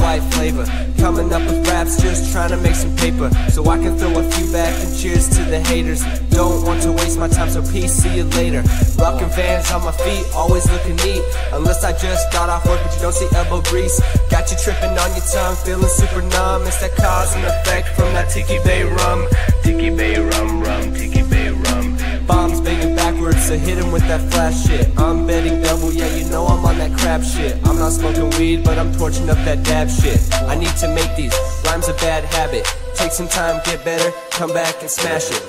life flavor. Coming up with raps, just trying to make some paper, so I can throw a few back and cheers to the haters. Don't want to waste my time, so peace, see you later. Rockin' Vans on my feet, always looking neat. Unless I just got off work, but you don't see elbow grease. Got you tripping on your tongue, feeling super numb. It's that cause and effect from that Tiki Bay rum. Tiki Bay rum, rum, Tiki Bay rum. Bombs banging backwards, so hit him with that flash shit. I'm betting double, yeah, you know I'm on that crap shit. I'm not smoking weed, but I'm torching up that dab shit. I need to make these rhymes a bad habit. Take some time, get better, come back and smash it.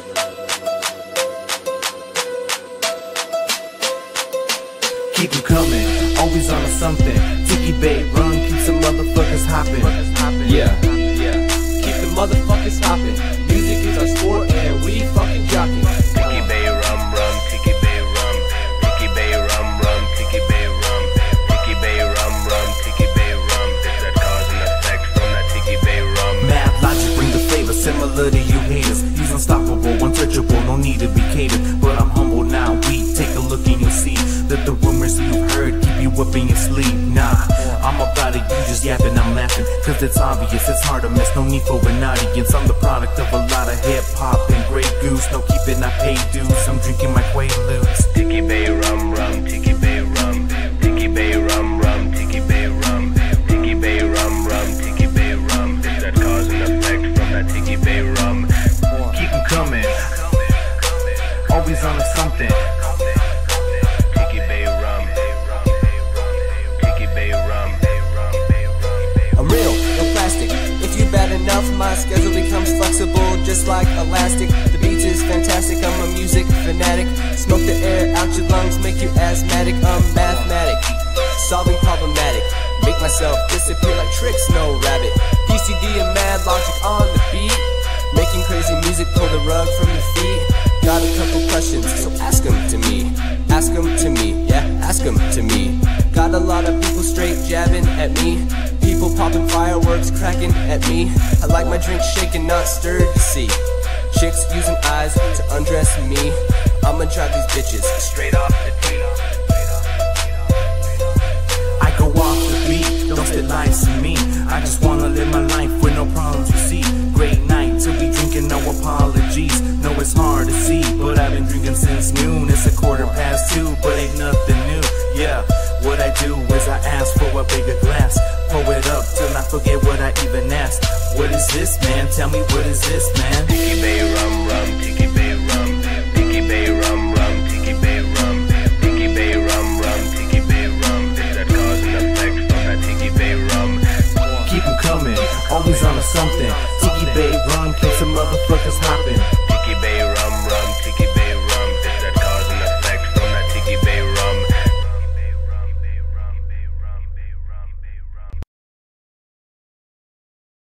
Keep 'em coming, always on to something. Tiki Bay rum keeps some motherfuckers hopping. Yeah, yeah. Keep the motherfuckers hopping. Music is our sport and we fucking jockey. Tiki Bay rum, rum, Tiki Bay rum. Tiki Bay rum, rum, Tiki Bay rum. Tiki Bay rum, rum, Tiki Bay rum. It's that cause and effect from that Tiki Bay rum. Mad logic bring the flavor, similar to you haters. He's unstoppable, untouchable, no need to be catered. But I'm humble now, we take a look and you'll see that the rumors you've heard keep you up in your sleep. Nah, I'm about it, you just yapping, I'm laughing. Cause it's obvious, it's hard to miss, no need for an audience. I'm the product of a lot of hip-hop and Grey Goose. No keeping, I pay dues, I'm drinking my Quaaludes. Tiki Bay rum, rum, Tiki Bay rum. Tiki Bay rum, rum, Tiki Bay rum. Tiki Bay rum, rum, Tiki Bay rum. It's that cause and effect from that Tiki Bay rum. Keep 'em coming, always on to something. Tiki Bay rum. Tiki Bay rum. I'm real, no plastic. If you bad enough, my schedule becomes flexible, just like elastic. The beat is fantastic, I'm a music fanatic. Smoke the air out your lungs, make you asthmatic. I'm mathematic, solving problematic. Make myself disappear like tricks, no rabbit. DCD and Mad Logic on the beat. Making crazy music, pull the rug from your feet. Got a couple questions, so ask them to me. Ask them to me, yeah, ask them to me. Got a lot of people straight jabbing at me. People popping fireworks, cracking at me. I like my drink shaken, not stirred, you see. Chicks using eyes to undress me. I'ma drive these bitches straight off the tee. I go off the beat, don't spit lies to me. I just wanna live my life with no problems, you see. Great night to be drinking, no apologies. Know it's hard to see, but I've been drinking since noon. It's 2:15, but ain't nothing new. Yeah, what I do is I ask for a bigger glass. Pour it up till I forget what I even asked. What is this, man? Tell me, what is this, man? Tiki Bay rum, rum,